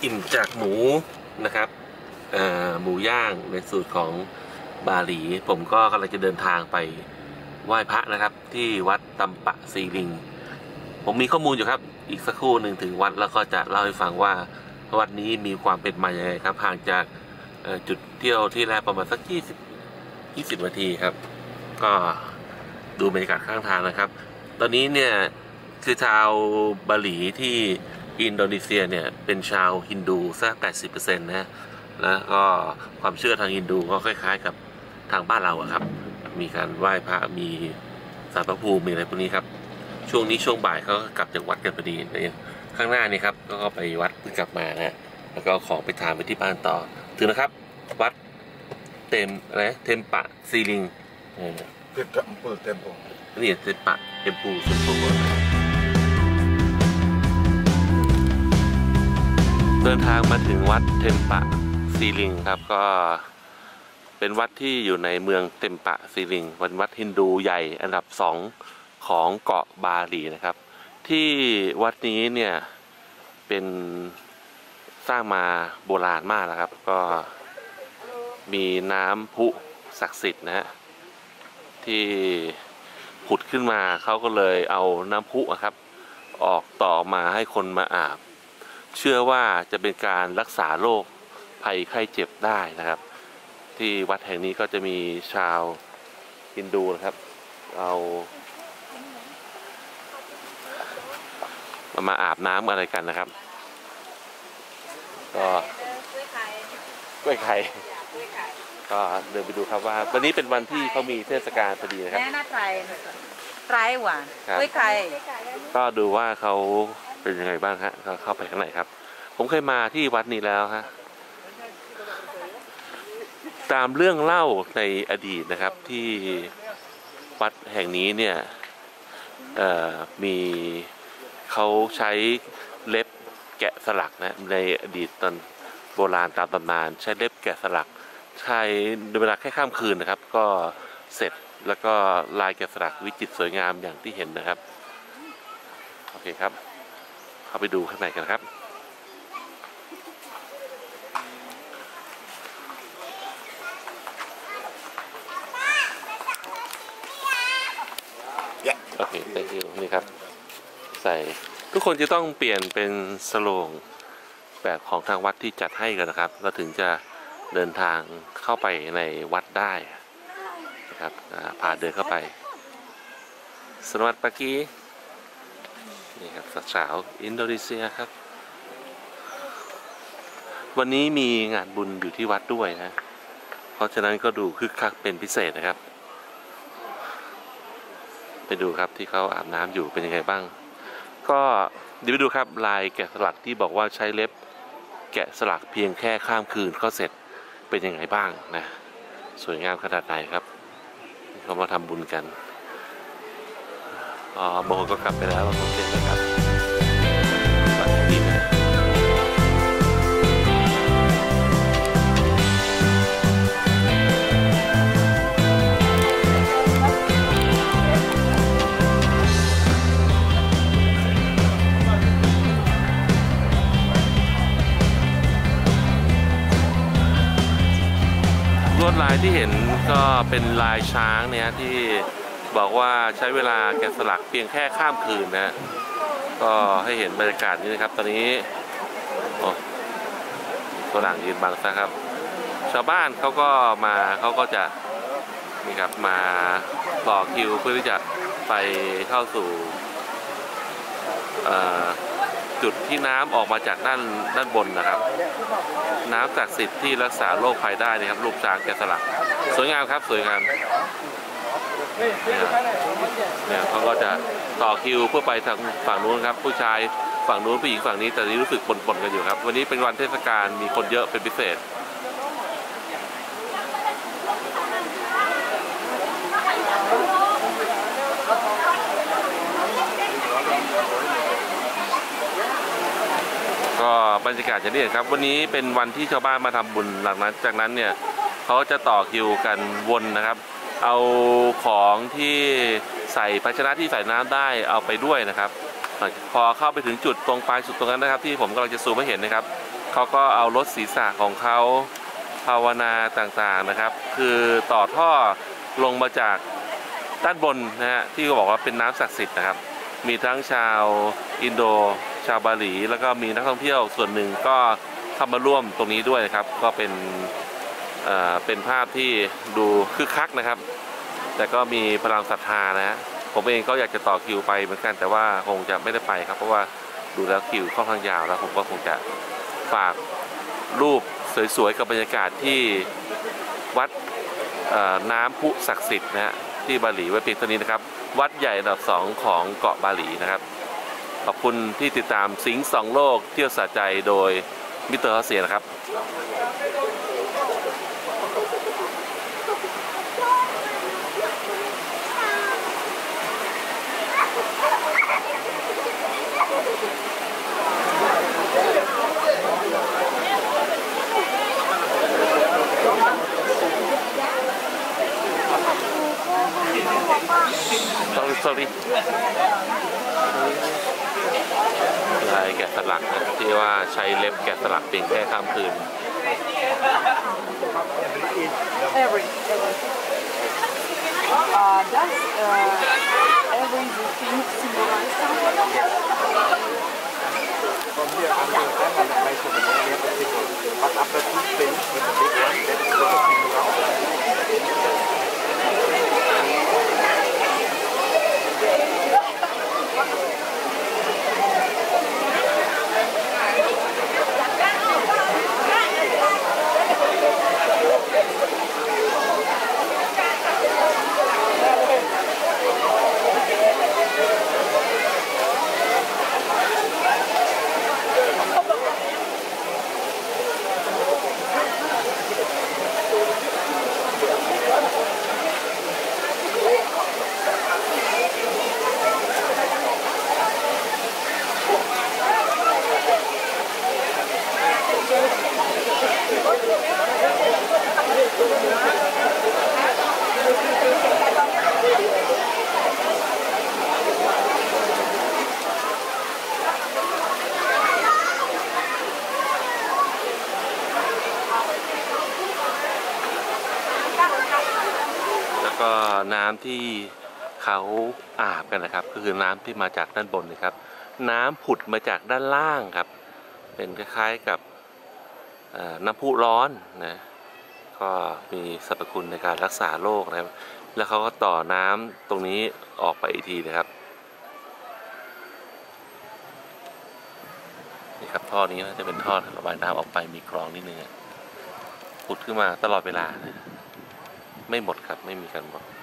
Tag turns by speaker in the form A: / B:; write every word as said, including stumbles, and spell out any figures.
A: อิ่มจากหมูนะครับหมูย่างในสูตรของบาหลีผมก็กำลังจะเดินทางไปไหว้พระนะครับที่วัดตำปะซีลิงผมมีข้อมูลอยู่ครับอีกสักครู่หนึ่งถึงวัดแล้วก็จะเล่าให้ฟังว่าวัดนี้มีความเป็นมาอย่างไรครับห่างจากจุดเที่ยวที่แรกประมาณสักยี่สิบ ยี่สิบนาทีครับก็ดูบรรยากาศข้างทางนะครับตอนนี้เนี่ยคือชาวบาหลีที่อินโดนีเซียเนี่ยเป็นชาวฮินดูสัก แปดสิบเปอร์เซ็นต์ นะแล้วก็ความเชื่อทางฮินดูก็คล้ายๆกับทางบ้านเราครับมีการไหว้พระมีศาลพระภูมิมีอะไรพวกนี้ครับช่วงนี้ช่วงบ่ายเขากลับจากวัดกันพอดีข้างหน้านี่ครับก็ไปวัดเพิ่งกลับมานะแล้วก็ของไปทานไปที่บ้านต่อถึงนะครับวัดเต็มอะไรเทมปะซีลิง
B: เต็มเปิดเต็มผม
A: นี่เทมปะเทมปูสุดโต่งเดินทางมาถึงวัดเทมปะซีลิงครับก็เป็นวัดที่อยู่ในเมืองเทมปะซีลิงเป็นวัดฮินดูใหญ่อันดับสองของเกาะบาหลีนะครับที่วัดนี้เนี่ยเป็นสร้างมาโบราณมากนะครับก็มีน้ำพุศักดิ์สิทธิ์นะฮะที่ผุดขึ้นมาเขาก็เลยเอาน้ำพุครับออกต่อมาให้คนมาอาบเชื่อว่าจะเป็นการรักษาโรคภัยไข้เจ็บได้นะครับที่วัดแห่งนี้ก็จะมีชาวฮินดูนะครับเอามาอาบน้ำอะไรกันนะครับก็กล้วยไข่ก็เดินไปดูครับว่าวันนี้เป็นวันที่เขามีเทศกาลพอดีนะครับแม่น่าไตรไตรหวานกล้วยไข่ก็ดูว่าเขาเป็นยังไงบ้างฮะก็เข้าไปข้างในครับผมเคยมาที่วัดนี้แล้วฮะตามเรื่องเล่าในอดีตนะครับที่วัดแห่งนี้เนี่ยมีเขาใช้เล็บแกะสลักนะในอดีตตอนโบราณตามตำนานใช้เล็บแกะสลักใช้ในเวลาแค่ข้ามคืนนะครับก็เสร็จแล้วก็ลายแกะสลักวิจิตรสวยงามอย่างที่เห็นนะครับโอเคครับเข้าไปดูข้างในกันครับโอเคใส่ฮิวนี่ครับใส่ทุกคนจะต้องเปลี่ยนเป็นสโลงแบบของทางวัดที่จัดให้กันนะครับเราถึงจะเดินทางเข้าไปในวัดได้นะครับพาเดินเข้าไปสวัสดีปากีนี่ครับสาวอินโดนีเซียครับวันนี้มีงานบุญอยู่ที่วัดด้วยนะเพราะฉะนั้นก็ดูคึกคักเป็นพิเศษนะครับไปดูครับที่เขาอาบน้ำอยู่เป็นยังไงบ้างก็เดี๋ยวไปดูครับลายแกะสลักที่บอกว่าใช้เล็บแกะสลักเพียงแค่ข้ามคืนก็เสร็จเป็นยังไงบ้างนะสวยงามขนาดไหนครับเขามาทำบุญกันอ๋อโมก็กลับไปแล้วผมเล่นแล้วครับบัตรดีนะลวดลายที่เห็นก็เป็นลายช้างเนี่ยที่บอกว่าใช้เวลาแกะสลักเพียงแค่ข้ามคืนนะก็ให้เห็นบรรยากาศนี้นะครับตอนนี้โอ้ตัวหลังยืนบังซะครับชาวบ้านเขาก็มาเขาก็จะนี่ครับมาต่อคิวเพื่อที่จะไปเข้าสู่จุดที่น้ำออกมาจากด้านด้านบนนะครับน้ำศักดิ์สิทธิ์ที่รักษาโรคภัยได้นะครับรูปช้างแกะสลักสวยงามครับสวยงามเนี่ยเขาก็จะต่อคิวเพื่อไปทางฝั่งนู้นครับผู้ชายฝั่งนู้นผู้หญิงฝั่งนี้แต่นี้รู้สึกปนๆกันอยู่ครับวันนี้เป็นวันเทศกาลมีคนเยอะเป็นพิเศษก็บรรยากาศจะได้เห็นครับวันนี้เป็นวันที่ชาวบ้านมาทำบุญหลังนั้นจากนั้นเนี่ยเขาจะต่อคิวกันวนนะครับเอาของที่ใส่ภาชนะที่ใส่น้ำได้เอาไปด้วยนะครับพอเข้าไปถึงจุดตรงปลายสุดตรงนั้นนะครับที่ผมกำลังจะซูมให้เห็นนะครับเขาก็เอารถศีรษะของเขาภาวนาต่างๆนะครับ คือต่อท่อลงมาจากด้านบนนะฮะที่เขาบอกว่าเป็นน้ำศักดิ์สิทธิ์นะครับมีทั้งชาวอินโดชาวบาหลีแล้วก็มีนักท่องเที่ยวส่วนหนึ่งก็เข้ามาร่วมตรงนี้ด้วยนะครับก็เป็นเอ่อเป็นภาพที่ดูคึกคักนะครับแต่ก็มีพลังศรัทธานะฮะผมเองก็อยากจะต่อคิวไปเหมือนกันแต่ว่าคงจะไม่ได้ไปครับเพราะว่าดูแล้วคิวค่อนข้างยาวแล้วผมก็คงจะฝากรูปสวยๆกับบรรยากาศที่วัดน้ำพุศักดิ์สิทธิ์นะฮะที่บาหลีไว้เพียงเท่านี้นะครับวัดใหญ่อันดับสองของเกาะบาหลีนะครับขอบคุณที่ติดตามสิงห์สองโลกเที่ยวสะใจโดยมิสเตอร์ฮอสเซียนะครับsorry sorry ลายแกะสลักนะที่ว่าใช้เล็บแกะสลักเพียงแค่ข้ามคืน
C: Every, every. Uh, does uh, every thing symbolize something?
B: From here until then, on the place of the one, we have a symbol. But after two things with the big one, that is the symbol.
A: ก็น้ำที่เขาอาบกันนะครับก็คือน้ำที่มาจากด้านบนนะครับน้ำผุดมาจากด้านล่างครับเป็นคล้ายๆกับน้ำพุร้อนนะก็มีสรรพคุณในการรักษาโรคนะครับแล้วเขาก็ต่อน้ำตรงนี้ออกไปอีกทีนะครับนี่ครับท่อนี้นะจะเป็นท่อระบายน้ำออกไปมีกรองนิดนึงผุดขึ้นมาตลอดเวลานะไม่หมดครับไม่มีการหมด